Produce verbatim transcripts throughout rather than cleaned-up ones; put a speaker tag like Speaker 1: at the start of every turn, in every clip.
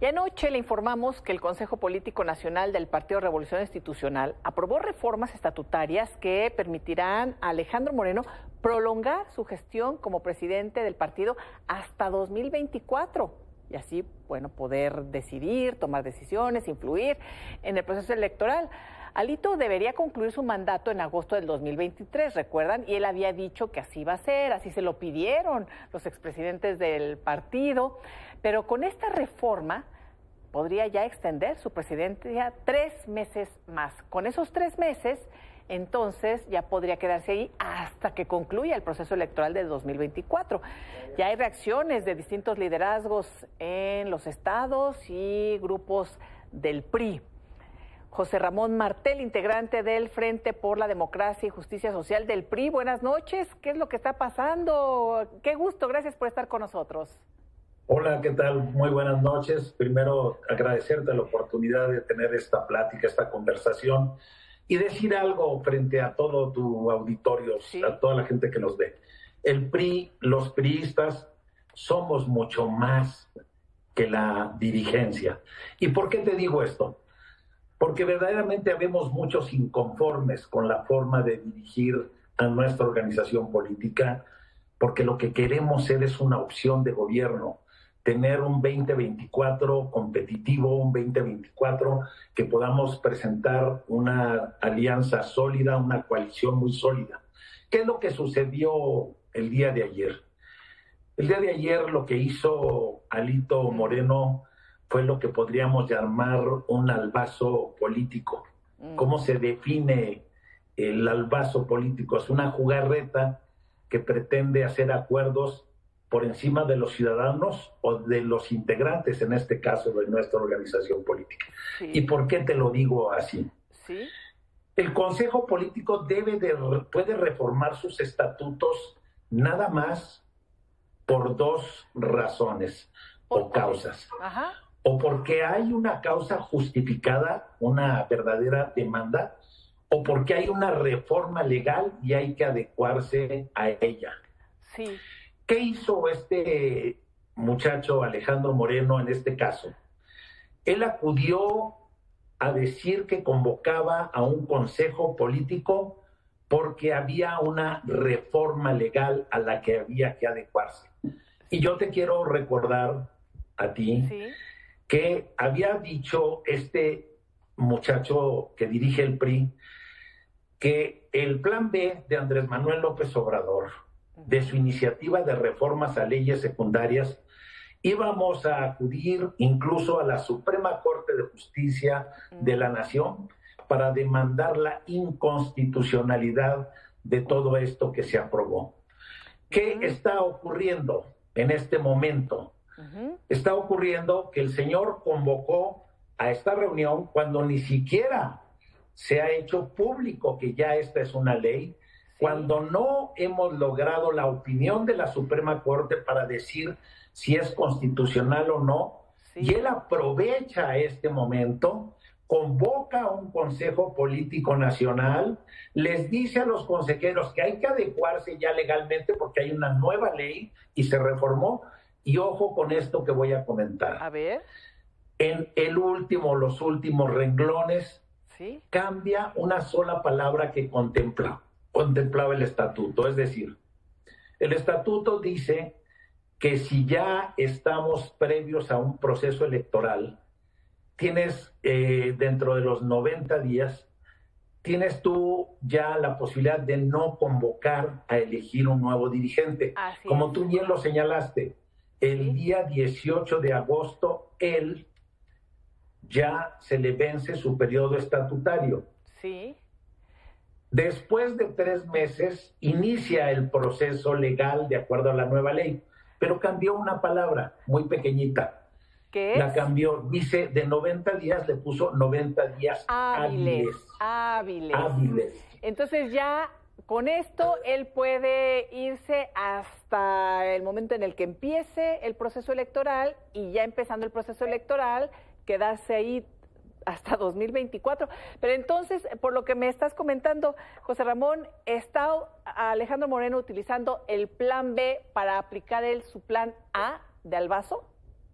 Speaker 1: Y anoche le informamos que el Consejo Político Nacional del Partido Revolución Institucional aprobó reformas estatutarias que permitirán a Alejandro Moreno prolongar su gestión como presidente del partido hasta dos mil veinticuatro. Y así, bueno, poder decidir, tomar decisiones, influir en el proceso electoral. Alito debería concluir su mandato en agosto del dos mil veintitrés, ¿recuerdan? Y él había dicho que así va a ser, así se lo pidieron los expresidentes del partido. Pero con esta reforma podría ya extender su presidencia tres meses más. Con esos tres meses, entonces ya podría quedarse ahí hasta que concluya el proceso electoral de dos mil veinticuatro. Ya hay reacciones de distintos liderazgos en los estados y grupos del P R I. José Ramón Martel, integrante del Frente por la Democracia y Justicia Social del P R I. Buenas noches, ¿qué es lo que está pasando? Qué gusto, gracias por estar con nosotros.
Speaker 2: Hola, ¿qué tal? Muy buenas noches. Primero, agradecerte la oportunidad de tener esta plática, esta conversación y decir algo frente a todo tu auditorio, sí, a toda la gente que nos ve. El P R I, los priistas, somos mucho más que la dirigencia. ¿Y por qué te digo esto? Porque verdaderamente habemos muchos inconformes con la forma de dirigir a nuestra organización política, porque lo que queremos ser es una opción de gobierno, tener un veinte veinticuatro competitivo, un veinte veinticuatro que podamos presentar una alianza sólida, una coalición muy sólida. ¿Qué es lo que sucedió el día de ayer? El día de ayer lo que hizo Alito Moreno fue lo que podríamos llamar un albazo político. ¿Cómo se define el albazo político? Es una jugarreta que pretende hacer acuerdos por encima de los ciudadanos o de los integrantes, en este caso, de nuestra organización política. Sí. ¿Y por qué te lo digo así? Sí. El Consejo Político debe de, puede reformar sus estatutos nada más por dos razones o causas. Ajá. O porque hay una causa justificada, una verdadera demanda, o porque hay una reforma legal y hay que adecuarse a ella. Sí. ¿Qué hizo este muchacho Alejandro Moreno en este caso? Él acudió a decir que convocaba a un consejo político porque había una reforma legal a la que había que adecuarse. Y yo te quiero recordar a ti, sí, que había dicho este muchacho que dirige el P R I que el plan B de Andrés Manuel López Obrador, de su iniciativa de reformas a leyes secundarias, íbamos a acudir incluso a la Suprema Corte de Justicia de la Nación para demandar la inconstitucionalidad de todo esto que se aprobó. ¿Qué está ocurriendo en este momento? Uh-huh. Está ocurriendo que el señor convocó a esta reunión cuando ni siquiera se ha hecho público que ya esta es una ley, sí, cuando no hemos logrado la opinión de la Suprema Corte para decir si es constitucional o no, sí, y él aprovecha este momento, convoca a un Consejo Político Nacional, les dice a los consejeros que hay que adecuarse ya legalmente porque hay una nueva ley y se reformó. Y ojo con esto que voy a comentar. A ver. En el último, los últimos renglones, ¿sí?, cambia una sola palabra que contempla, contemplaba el estatuto. Es decir, el estatuto dice que si ya estamos previos a un proceso electoral, tienes eh, dentro de los noventa días, tienes tú ya la posibilidad de no convocar a elegir un nuevo dirigente. Así Como es. Tú bien lo señalaste. El ¿sí? día dieciocho de agosto, él ya se le vence su periodo estatutario. Sí. Después de tres meses, inicia el proceso legal de acuerdo a la nueva ley, pero cambió una palabra muy pequeñita. ¿Qué es? La cambió, dice de noventa días, le puso noventa días hábiles.
Speaker 1: Hábiles. Hábiles.
Speaker 2: Hábiles.
Speaker 1: Entonces ya... Con esto, él puede irse hasta el momento en el que empiece el proceso electoral y ya empezando el proceso electoral, quedarse ahí hasta dos mil veinticuatro. Pero entonces, por lo que me estás comentando, José Ramón, ¿está Alejandro Moreno utilizando el plan B para aplicar él su plan A de Albazo?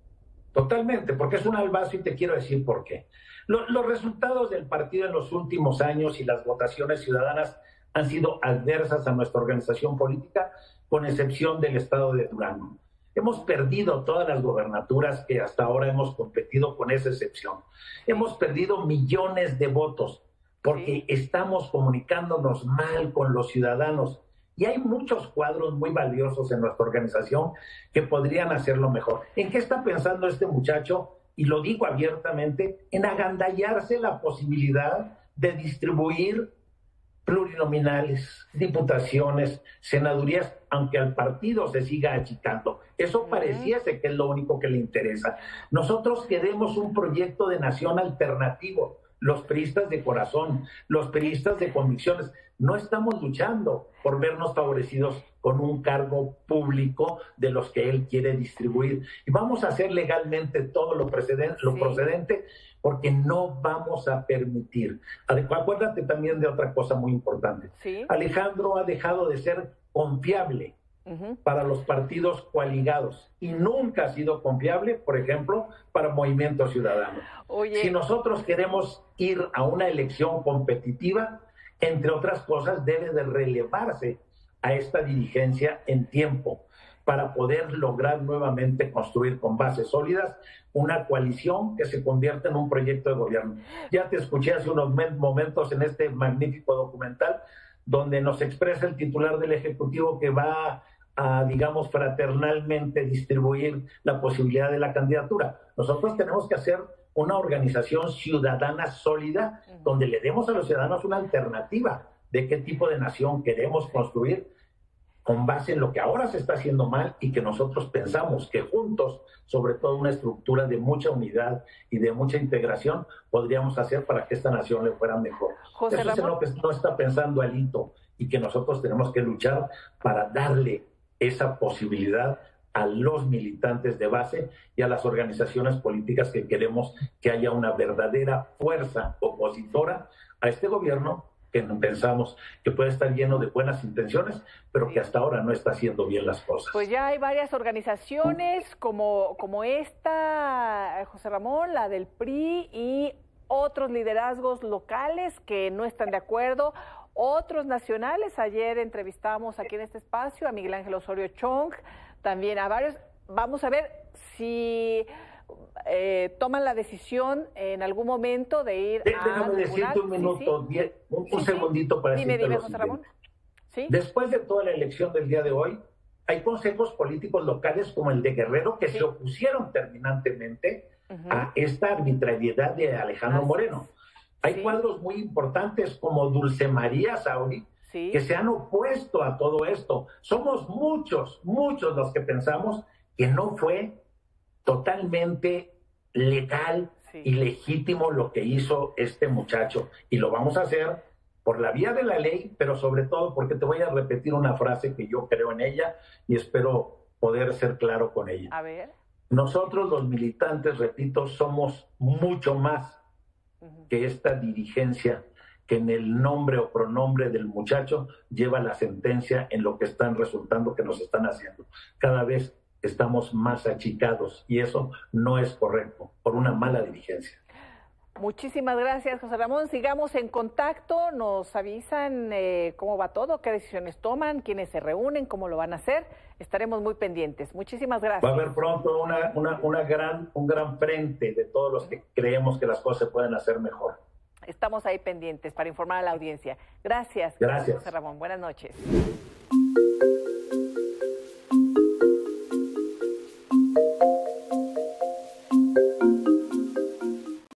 Speaker 2: Totalmente, porque es un albazo y te quiero decir por qué. Lo, los resultados del partido en los últimos años y las votaciones ciudadanas han sido adversas a nuestra organización política, con excepción del estado de Durango. Hemos perdido todas las gobernaturas que hasta ahora hemos competido, con esa excepción. Hemos perdido millones de votos porque estamos comunicándonos mal con los ciudadanos. Y hay muchos cuadros muy valiosos en nuestra organización que podrían hacerlo mejor. ¿En qué está pensando este muchacho? Y lo digo abiertamente, en agandallarse la posibilidad de distribuir plurinominales, diputaciones, senadurías, aunque al partido se siga achicando. Eso pareciese que es lo único que le interesa. Nosotros queremos un proyecto de nación alternativo, los priistas de corazón, los priistas de convicciones. No estamos luchando por vernos favorecidos con un cargo público de los que él quiere distribuir. Y vamos a hacer legalmente todo lo, precedente, lo sí. procedente, porque no vamos a permitir. Acuérdate también de otra cosa muy importante. ¿Sí? Alejandro ha dejado de ser confiable uh-huh. para los partidos coaligados y nunca ha sido confiable, por ejemplo, para Movimiento Ciudadano. Oye. Si nosotros queremos ir a una elección competitiva, entre otras cosas, debe de relevarse a esta dirigencia en tiempo para poder lograr nuevamente construir con bases sólidas una coalición que se convierta en un proyecto de gobierno. Ya te escuché hace unos momentos en este magnífico documental donde nos expresa el titular del Ejecutivo que va a, digamos, fraternalmente distribuir la posibilidad de la candidatura. Nosotros tenemos que hacer una organización ciudadana sólida donde le demos a los ciudadanos una alternativa de qué tipo de nación queremos construir con base en lo que ahora se está haciendo mal y que nosotros pensamos que juntos, sobre todo una estructura de mucha unidad y de mucha integración, podríamos hacer para que esta nación le fuera mejor. José Eso Ramón. Es en lo que no está pensando Alito y que nosotros tenemos que luchar para darle esa posibilidad a los militantes de base y a las organizaciones políticas que queremos que haya una verdadera fuerza opositora a este gobierno que pensamos que puede estar lleno de buenas intenciones, pero que hasta ahora no está haciendo bien las cosas.
Speaker 1: Pues ya hay varias organizaciones como, como esta, José Ramón, la del P R I y otros liderazgos locales que no están de acuerdo, otros nacionales. Ayer entrevistamos aquí en este espacio a Miguel Ángel Osorio Chong, también a varios. Vamos a ver si eh, toman la decisión en algún momento de ir
Speaker 2: de,
Speaker 1: a...
Speaker 2: Déjame decirte un minuto, sí, sí. Diez, un, un sí, segundito sí. para
Speaker 1: dime,
Speaker 2: decirte
Speaker 1: dime,
Speaker 2: lo
Speaker 1: José
Speaker 2: siguiente.
Speaker 1: Ramón. ¿Sí?
Speaker 2: Después de toda la elección del día de hoy, hay consejos políticos locales como el de Guerrero que sí. se opusieron terminantemente uh-huh. a esta arbitrariedad de Alejandro Así Moreno. Es. Hay sí. cuadros muy importantes como Dulce María Sauri, sí. que se han opuesto a todo esto. Somos muchos, muchos los que pensamos que no fue totalmente legal sí. y legítimo lo que hizo este muchacho. Y lo vamos a hacer por la vía de la ley, pero sobre todo porque te voy a repetir una frase que yo creo en ella y espero poder ser claro con ella.
Speaker 1: A ver.
Speaker 2: Nosotros los militantes, repito, somos mucho más uh-huh. que esta dirigencia que en el nombre o pronombre del muchacho lleva la sentencia en lo que están resultando que nos están haciendo. Cada vez estamos más achicados y eso no es correcto por una mala dirigencia.
Speaker 1: Muchísimas gracias, José Ramón. Sigamos en contacto, nos avisan eh, cómo va todo, qué decisiones toman, quiénes se reúnen, cómo lo van a hacer. Estaremos muy pendientes. Muchísimas gracias.
Speaker 2: Va a haber pronto una, una, una gran, un gran frente de todos los que creemos que las cosas se pueden hacer mejor.
Speaker 1: Estamos ahí pendientes para informar a la audiencia. Gracias.
Speaker 2: Gracias.
Speaker 1: José Ramón. Buenas noches.